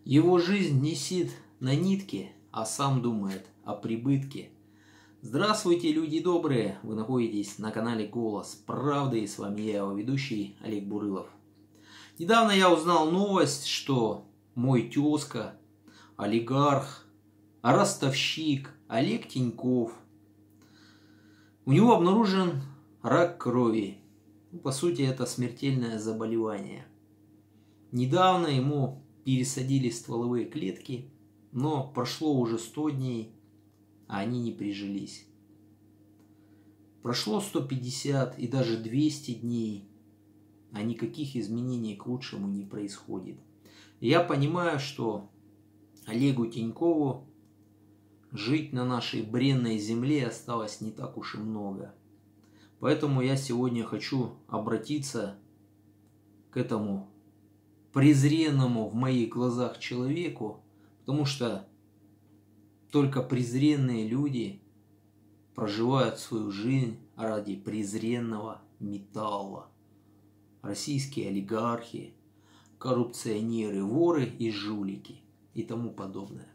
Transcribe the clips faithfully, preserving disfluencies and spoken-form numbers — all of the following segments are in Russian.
Его жизнь висит на нитке, а сам думает о прибытке. Здравствуйте, люди добрые! Вы находитесь на канале Голос Правды, и с вами я, его ведущий Олег Бурылов. Недавно я узнал новость, что мой тезка, олигарх, ростовщик Олег Тиньков, у него обнаружен рак крови. По сути, это смертельное заболевание. Недавно ему пересадили стволовые клетки, но прошло уже сто дней, а они не прижились. Прошло сто пятьдесят и даже двести дней, а никаких изменений к лучшему не происходит. И я понимаю, что Олегу Тинькову жить на нашей бренной земле осталось не так уж и много. Поэтому я сегодня хочу обратиться к этому презренному в моих глазах человеку, потому что только презренные люди проживают свою жизнь ради презренного металла. Российские олигархи, коррупционеры, воры и жулики и тому подобное.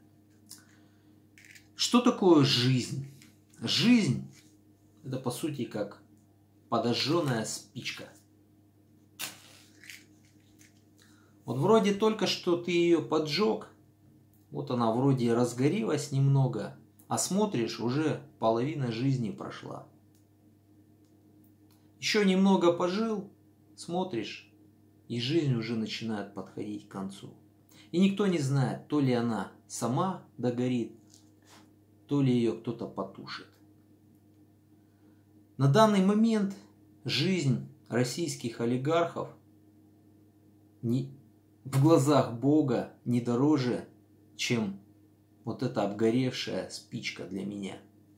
Что такое жизнь? Жизнь – это по сути как подожженная спичка. Вот вроде только что ты ее поджег, вот она вроде разгорелась немного, а смотришь, уже половина жизни прошла. Еще немного пожил, смотришь, и жизнь уже начинает подходить к концу. И никто не знает, то ли она сама догорит, то ли ее кто-то потушит. На данный момент жизнь российских олигархов не, в глазах Бога не дороже, чем вот эта обгоревшая спичка для меня.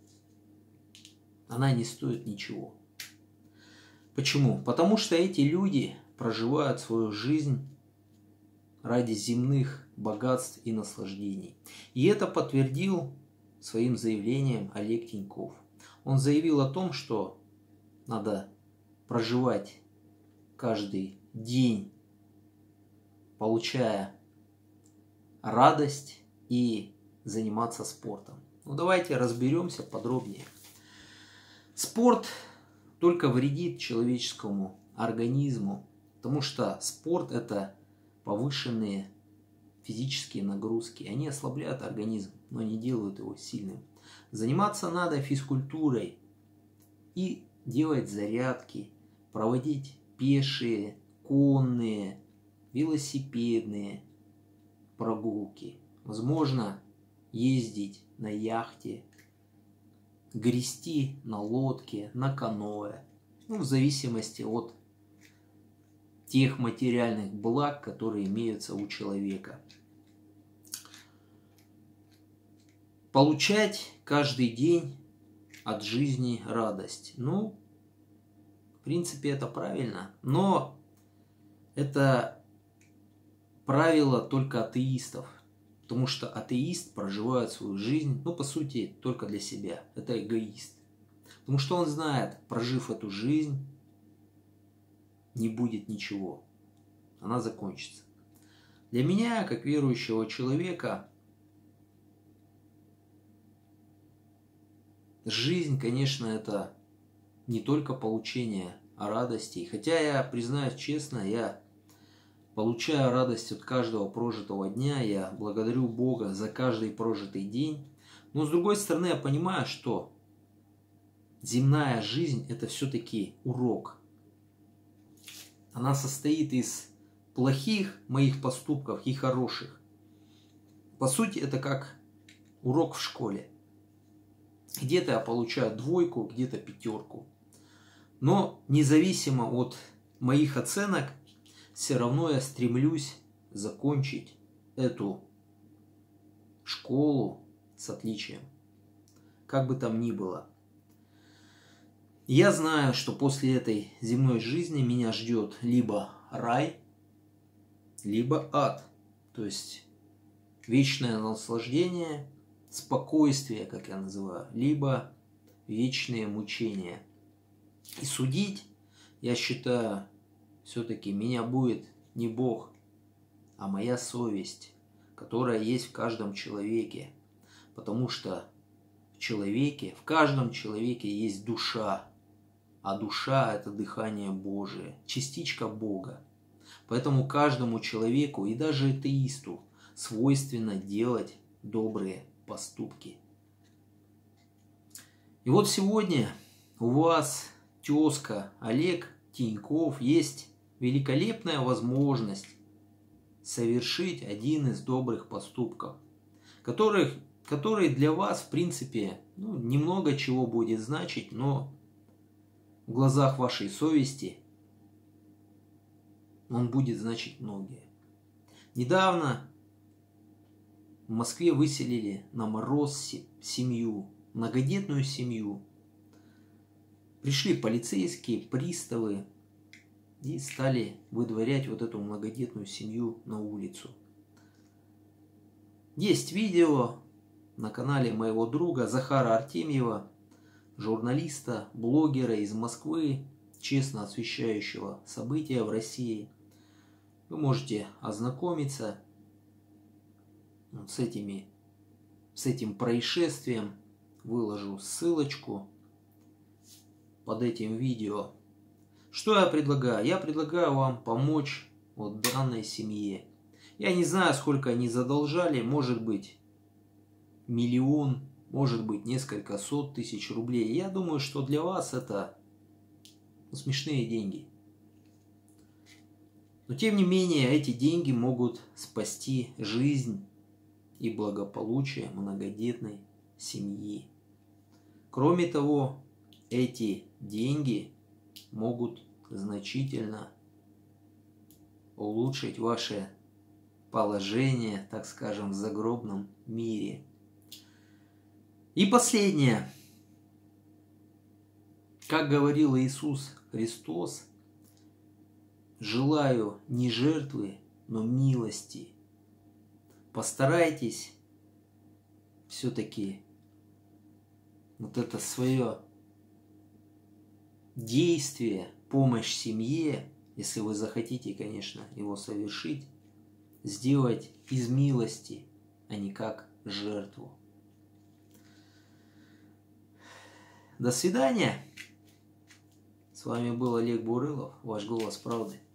Она не стоит ничего. Почему? Потому что эти люди проживают свою жизнь ради земных богатств и наслаждений. И это подтвердил своим заявлением Олег Тиньков. Он заявил о том, что надо проживать каждый день, получая радость, и заниматься спортом. Ну давайте разберемся подробнее. Спорт только вредит человеческому организму, потому что спорт – это повышенные физические нагрузки. Они ослабляют организм, но не делают его сильным. Заниматься надо физкультурой и делать зарядки, проводить пешие, конные, велосипедные прогулки. Возможно, ездить на яхте, грести на лодке, на каноэ. Ну, в зависимости от тех материальных благ, которые имеются у человека. Получать каждый день от жизни радость. Ну, в принципе, это правильно. Но это правило только атеистов. Потому что атеист проживает свою жизнь, ну, по сути, только для себя. Это эгоист. Потому что он знает, прожив эту жизнь, не будет ничего. Она закончится. Для меня, как верующего человека, жизнь, конечно, это не только получение радостей. Хотя я, признаюсь честно, я получаю радость от каждого прожитого дня, я благодарю Бога за каждый прожитый день. Но с другой стороны, я понимаю, что земная жизнь – это все-таки урок. Она состоит из плохих моих поступков и хороших. По сути, это как урок в школе. Где-то я получаю двойку, где-то пятерку. Но независимо от моих оценок, все равно я стремлюсь закончить эту школу с отличием. Как бы там ни было. Я знаю, что после этой земной жизни меня ждет либо рай, либо ад. То есть вечное наслаждение, спокойствие, как я называю, либо вечные мучения. И судить, я считаю, все-таки меня будет не Бог, а моя совесть, которая есть в каждом человеке. Потому что в человеке, в каждом человеке есть душа. А душа – это дыхание Божие, частичка Бога. Поэтому каждому человеку и даже атеисту свойственно делать добрые поступки. И вот сегодня у вас, тезка Олег Тиньков, есть великолепная возможность совершить один из добрых поступков, которых, который для вас, в принципе, ну, немного чего будет значить, но в глазах вашей совести он будет значить многие. Недавно в Москве выселили на мороз семью, многодетную семью. Пришли полицейские, приставы и стали выдворять вот эту многодетную семью на улицу. Есть видео на канале моего друга Захара Артемьева, журналиста, блогера из Москвы, честно освещающего события в России. Вы можете ознакомиться вот с, этими, с этим происшествием. Выложу ссылочку под этим видео. Что я предлагаю? Я предлагаю вам помочь вот данной семье. Я не знаю, сколько они задолжали. Может быть миллион, может быть несколько сот тысяч рублей. Я думаю, что для вас это ну, смешные деньги. Но тем не менее, эти деньги могут спасти жизнь и благополучие многодетной семьи. Кроме того, эти деньги могут значительно улучшить ваше положение, так скажем, в загробном мире. И последнее. Как говорил Иисус Христос, желаю не жертвы, но милости. Постарайтесь все-таки вот это свое действие, помощь семье, если вы захотите, конечно, его совершить, сделать из милости, а не как жертву. До свидания. С вами был Олег Бурылов, ваш голос правды.